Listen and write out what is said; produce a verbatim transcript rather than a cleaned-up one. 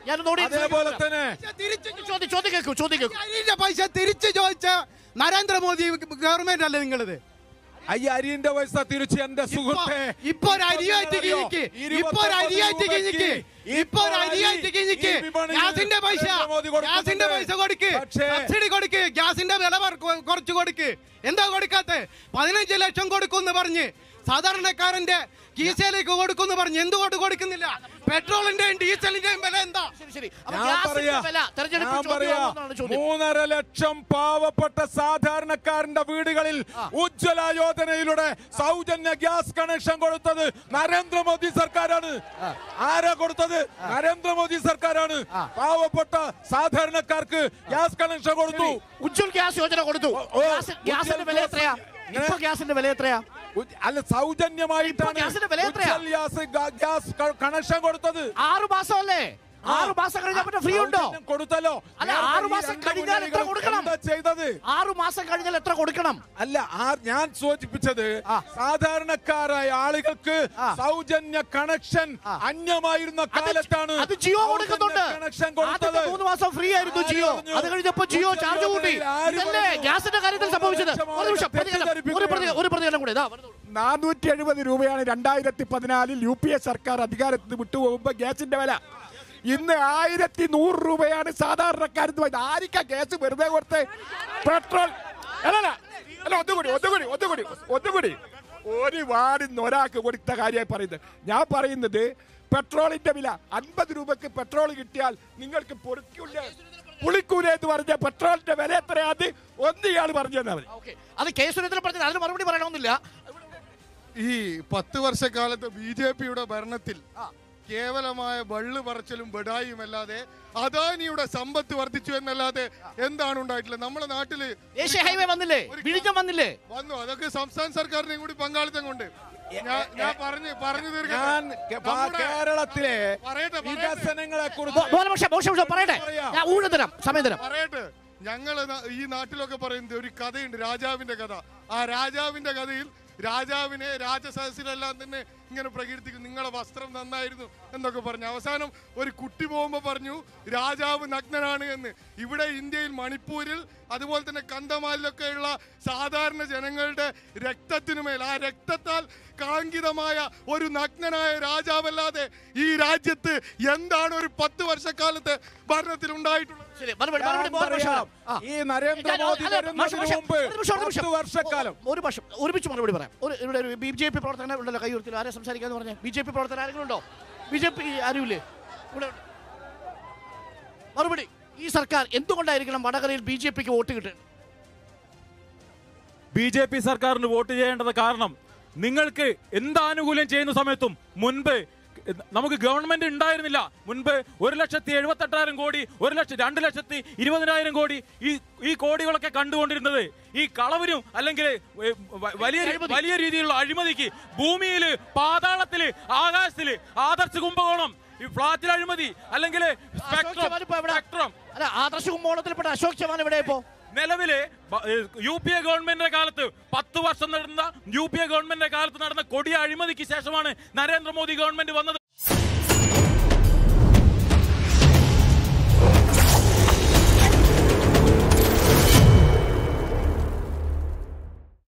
അതേപോലെ തന്നെ പൈസ തിരിച്ചു ചോദിച്ച നരേന്ദ്രമോദി ഗവൺമെന്റ് അല്ലേ നിങ്ങളത്? ഈ അരിന്റെ പൈസ തിരിച്ച് എന്റെ സുഹൃത്തെ ഇപ്പൊ ഒരു അരിയായിട്ട് കിഴിക്ക് ഇപ്പൊ ഒരു അരിയായിട്ട് കിഴിക്ക് ഇപ്പൊ ഒരു അരിയായിട്ട് കിഴിക്ക് ഗ്യാസിന്റെ പൈസ ഗ്യാസിന്റെ പൈസ കൊടുക്ക്, സബ്സിഡി കൊടുക്ക്, ഗ്യാസിന്റെ വില കുറച്ച് കൊടുക്ക്. എന്താ കൊടുക്കാത്ത? പതിനഞ്ച് ലക്ഷം കൊടുക്കുമെന്ന് പറഞ്ഞ് സാധാരണക്കാരന്റെ കീശയിലേക്ക് കൊടുക്കുമെന്ന് പറഞ്ഞ് എന്തുകൊണ്ട് കൊടുക്കുന്നില്ല? പെട്രോളിന്റെയും ഡീസലിന്റെയും വില എന്താ? മൂന്നര ലക്ഷം പാവപ്പെട്ട സാധാരണക്കാരന്റെ വീടുകളിൽ ഉജ്ജ്വല യോജനയിലൂടെ സൗജന്യ ഗ്യാസ് കണക്ഷൻ കൊടുത്തത് നരേന്ദ്രമോദി സർക്കാരാണ്. ആരാ കൊടുത്തത്? നരേന്ദ്രമോദി സർക്കാരാണ്. പാവപ്പെട്ട സാധാരണക്കാർക്ക് ഗ്യാസ് കണക്ഷൻ കൊടുത്തു. ഉജ്ജ്വൽ ഗ്യാസ് യോജന കൊടുത്തു. ഗ്യാസിന്റെ വില എത്രയാ? ഇപ്പൊ ഗ്യാസിന്റെ വില എത്രയാ? അല്ല, സൗജന്യമായിട്ടാണ് ഗ്യാസ് കണക്ഷൻ കൊടുത്തത്. ആറു മാസം അല്ലേ? ആറു മാസം കഴിഞ്ഞാൽ ഫ്രീ ഉണ്ടോ? കൊടുത്തല്ലോ. അല്ല, ആറു മാസം കഴിഞ്ഞാൽ എത്ര കൊടുക്കണം? ചെയ്തത് ആറു മാസം കഴിഞ്ഞാൽ എത്ര കൊടുക്കണം? അല്ല, ഞാൻ സൂചിപ്പിച്ചത് സാധാരണക്കാരായ ആളുകൾക്ക് സൗജന്യ കണക്ഷൻ അന്യമായിരുന്ന കാലത്താണ് അത് ജിയോ കൊടുക്കുന്നുണ്ട്. കണക്ഷൻ കൊടുത്തത് മൂന്ന് മാസം ഫ്രീ ആയിരുന്നു ജിയോ. അത് കഴിഞ്ഞപ്പോ ജിയോ ചാർജ് കൂട്ടി. ഇതല്ലേ ഗ്യാസിന്റെ കാര്യത്തിൽ സംഭവിച്ചത്? ഒരു നിമിഷം, ഒരു പ്രതികരണം കൂടെ. നാനൂറ്റി എഴുപത് രൂപയാണ് രണ്ടായിരത്തി പതിനാലിൽ യു പി എ സർക്കാർ അധികാരത്തിൽ വിട്ടുപോകുമ്പോ ഗ്യാസിന്റെ വില. ഇന്ന് ആയിരത്തി നൂറ് രൂപയാണ് സാധാരണക്കാരത്ത്. ആരിക്കാ ഗ്യാസ് വെറുതെ കൊടുത്ത്? പെട്രോൾ അല്ല അല്ല ഒന്നുകൂടി ഒന്നുകൂടി ഒന്നുകൂടി ഒന്നുകൂടി ഒരു വാർഡിൽ ഒരാൾക്ക് കൊടുത്ത കാര്യമായി പറയുന്നത്. ഞാൻ പറയുന്നത് പെട്രോളിന്റെ വില അൻപത് രൂപക്ക് പെട്രോൾ കിട്ടിയാൽ നിങ്ങൾക്ക് പൊളിക്കൂല പുളിക്കൂല എന്ന് പറഞ്ഞ പെട്രോളിന്റെ വില എത്രയാത് ഒന്ന് ഇയാൾ പറഞ്ഞു തന്നാൽ മതി. അത് കെ സുരേന്ദ്രൻ പറഞ്ഞത്, അതിന് മറുപടി പറയണമെന്നില്ല. ഈ പത്ത് വർഷക്കാലത്ത് ബി ജെ പിയുടെ ഭരണത്തിൽ കേവലമായ വള്ളു പറച്ചിലും ബെഡായും അല്ലാതെ അദാനിയുടെ സമ്പത്ത് വർദ്ധിച്ചു എന്നല്ലാതെ എന്താണ് ഉണ്ടായിട്ടുള്ളത്? നമ്മുടെ നാട്ടില് ദേശീയ ഹൈവേ വന്നില്ലേ? വിഴിഞ്ഞം വന്നില്ലേ? വന്നു. അതൊക്കെ സംസ്ഥാന സർക്കാരിനെയും കൂടി പങ്കാളിത്തം കൊണ്ട് ഞാൻ പറഞ്ഞു പറഞ്ഞു തീർക്കാൻ കേരളത്തിലെ വികസനങ്ങളെ കുറിച്ച് പറയട്ടെ. ഞങ്ങള് ഈ നാട്ടിലൊക്കെ പറയുന്നത് ഒരു കഥയുണ്ട്, രാജാവിന്റെ കഥ. ആ രാജാവിന്റെ കഥയിൽ രാജാവിനെ രാജസദസ്സിലെല്ലാം തന്നെ ഇങ്ങനെ പ്രകീർത്തിക്കും, നിങ്ങളുടെ വസ്ത്രം നന്നായിരുന്നു എന്നൊക്കെ പറഞ്ഞു. അവസാനം ഒരു കുട്ടി പോകുമ്പോൾ പറഞ്ഞു രാജാവ് നഗ്നനാണ് എന്ന്. ഇവിടെ ഇന്ത്യയിൽ മണിപ്പൂരിൽ അതുപോലെ തന്നെ കന്ധമാലിലൊക്കെയുള്ള സാധാരണ ജനങ്ങളുടെ രക്തത്തിനുമേൽ ആ രക്തത്താൽ കളങ്കിതമായ ഒരു നഗ്നനായ രാജാവല്ലാതെ ഈ രാജ്യത്ത് എന്താണ് ഒരു പത്ത് വർഷക്കാലത്ത് ഭരണത്തിൽ ഉണ്ടായിട്ടുള്ളത്? ഈ നരേന്ദ്രമോദി വർഷക്കാലം ഒരുമിച്ച് മറുപടി പറയാം. ഇവിടെ ഒരു ബി ജെ പി പ്രവർത്തകനെ ഉണ്ടല്ലോ കൈ ഉയർത്തി. ആരെ സംസാരിക്കാന്ന് പറഞ്ഞ ബി ജെ പി പ്രവർത്തകർ ആരെങ്കിലും ഉണ്ടോ? ബി ജെ പി ആരുമില്ലേ ഇവിടെ? മറുപടി. ഈ സർക്കാർ എന്തുകൊണ്ടായിരിക്കണം വടകരയിൽ ബി ജെ പിക്ക് വോട്ട് കിട്ടുന്നത്? ബി ജെ പി സർക്കാരിന് വോട്ട് ചെയ്യേണ്ടത് കാരണം നിങ്ങൾക്ക് എന്താനുകൂല്യം ചെയ്യുന്ന സമയത്തും മുൻപ് നമുക്ക് ഗവൺമെന്റ് ഉണ്ടായിരുന്നില്ല. മുൻപ് ഒരു ലക്ഷത്തി എഴുപത്തെട്ടായിരം കോടി ഒരു ലക്ഷം രണ്ട് ലക്ഷത്തി ഇരുപതിനായിരം കോടി ഈ ഈ കോടികളൊക്കെ കണ്ടുകൊണ്ടിരുന്നത് ഈ കളവിനും അല്ലെങ്കിൽ വലിയ വലിയ രീതിയിലുള്ള അഴിമതിക്ക് ഭൂമിയില് പാതാളത്തില് ആകാശത്തില് ആദർശ കുംഭകോണം ഈ ഫ്ലാറ്റിൽ അഴിമതി അല്ലെങ്കിൽ ആദർശ കുംഭകോണത്തിൽപ്പെട്ട അശോക് ചവാൻ എവിടെ ഇപ്പോ? നിലവില് യു പി എ ഗവൺമെന്റിന്റെ കാലത്ത് പത്ത് വർഷം നടന്ന യു പി എ ഗവൺമെന്റിന്റെ കാലത്ത് നടന്ന കൊടിയ അഴിമതിക്ക് ശേഷമാണ് നരേന്ദ്രമോദി ഗവൺമെന്റ് വന്നത്.